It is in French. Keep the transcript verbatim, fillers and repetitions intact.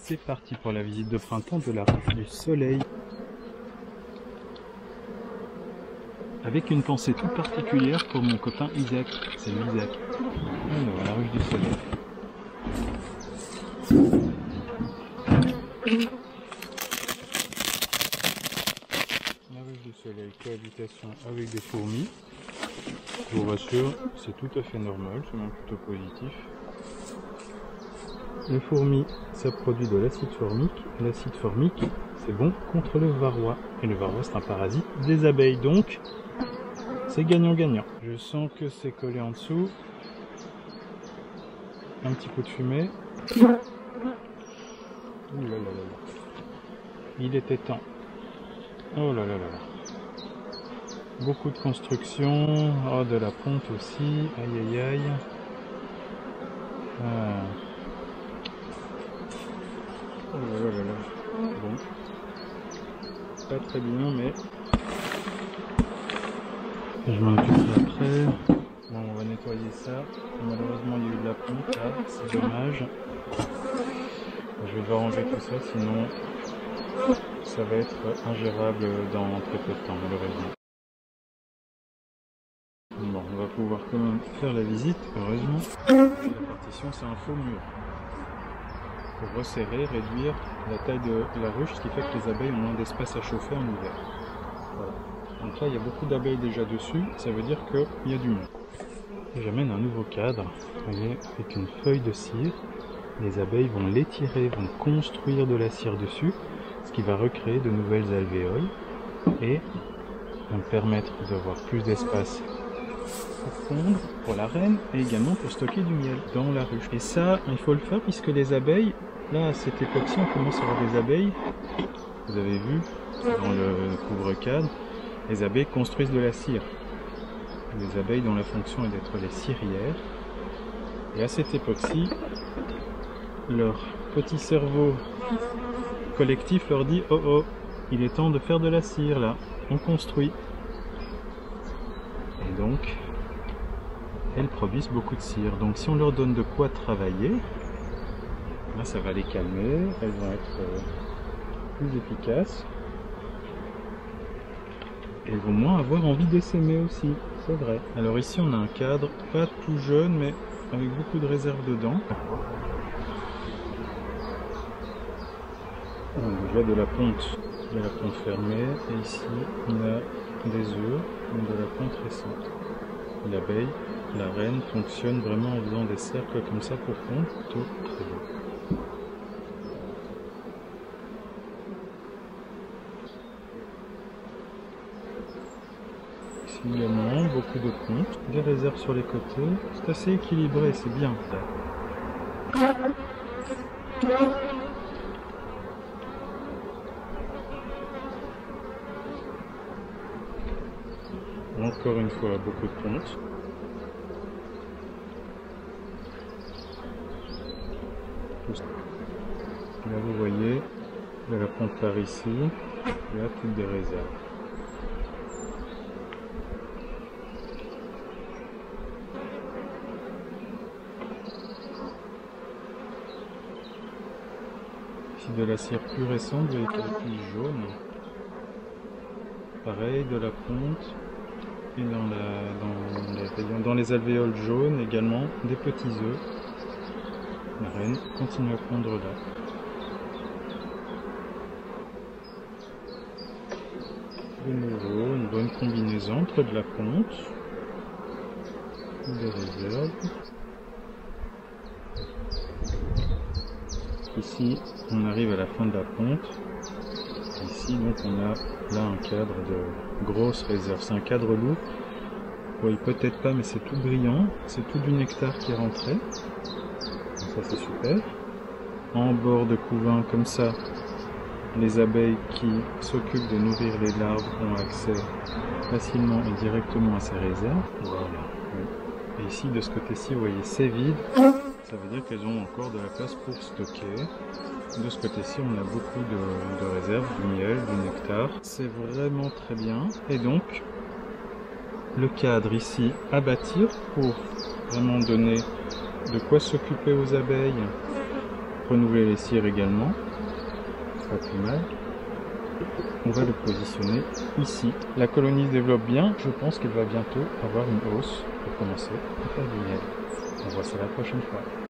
C'est parti pour la visite de printemps de la ruche du soleil. Avec une pensée toute particulière pour mon copain Isaac. Salut Isaac. Alors, la ruche du soleil. La ruche du soleil, cohabitation avec des fourmis. Je vous rassure, c'est tout à fait normal, c'est même plutôt positif. Les fourmis, ça produit de l'acide formique. L'acide formique, c'est bon contre le varroa. Et le varroa, c'est un parasite des abeilles, donc c'est gagnant-gagnant. Je sens que c'est collé en dessous. Un petit coup de fumée. Ouh là là là là. Il était temps. Oh là là là là. Beaucoup de construction. Oh, de la ponte aussi. Aïe aïe aïe. Ah. Oh là là là là. Bon. Pas très bien, mais je m'en occuperai après. Bon, on va nettoyer ça. Malheureusement, il y a eu de la ponte là, c'est dommage. Je vais devoir enlever tout ça, sinon ça va être ingérable dans très peu de temps, malheureusement. Bon, on va pouvoir quand même faire la visite, heureusement. La partition, c'est un faux mur. Pour resserrer, réduire la taille de la ruche, ce qui fait que les abeilles ont moins d'espace à chauffer en hiver. Voilà. Donc là, il y a beaucoup d'abeilles déjà dessus, ça veut dire qu'il y a du mur. J'amène un nouveau cadre, vous voyez, avec une feuille de cire. Les abeilles vont l'étirer, vont construire de la cire dessus, ce qui va recréer de nouvelles alvéoles et va me permettre d'avoir plus d'espace pour pondre, pour la reine et également pour stocker du miel dans la ruche. Et ça, il faut le faire puisque les abeilles, là à cette époque-ci, on commence à avoir des abeilles, vous avez vu, dans le couvre-cadre, les abeilles construisent de la cire. Les abeilles dont la fonction est d'être les cirières. Et à cette époque-ci, leur petit cerveau collectif leur dit « Oh oh, il est temps de faire de la cire là, on construit ». Et donc, elles produisent beaucoup de cire. Donc si on leur donne de quoi travailler, là ça va les calmer, elles vont être euh, plus efficaces. Elles vont moins avoir envie d'essaimer aussi, c'est vrai. Alors ici on a un cadre, pas tout jeune, mais avec beaucoup de réserve dedans. On voit de la ponte, de la ponte fermée, et ici on a des œufs, de la ponte récente. L'abeille, la reine, fonctionne vraiment en faisant des cercles comme ça pour pondre, plutôt très beau. Ici également, beaucoup de pontes, des réserves sur les côtés, c'est assez équilibré, c'est bien. Encore une fois, beaucoup de pontes. Là vous voyez, de la ponte par ici, et là toutes des réserves. Ici de la cire plus récente, vous voyez qu'elle est plus jaune. Pareil, de la ponte. Et dans, la, dans, les rayons, dans les alvéoles jaunes également, des petits œufs. La reine continue à pondre là. De nouveau, une bonne combinaison entre de la ponte, des réserves. Ici, on arrive à la fin de la ponte. Ici, donc, on a là un cadre de grosses réserves. C'est un cadre lourd. Vous voyez peut-être pas, mais c'est tout brillant. C'est tout du nectar qui est rentré. Donc ça, c'est super. En bord de couvain, comme ça, les abeilles qui s'occupent de nourrir les larves ont accès facilement et directement à ces réserves. Voilà. Et ici, de ce côté-ci, vous voyez, c'est vide. Ça veut dire qu'elles ont encore de la place pour stocker. De ce côté-ci, on a beaucoup de, de réserves, du miel, du nectar. C'est vraiment très bien. Et donc, le cadre ici à bâtir pour vraiment donner de quoi s'occuper aux abeilles renouveler les cires également, pas plus mal. On va le positionner ici. La colonie se développe bien, je pense qu'elle va bientôt avoir une hausse pour commencer à faire du miel. On voit ça la prochaine fois.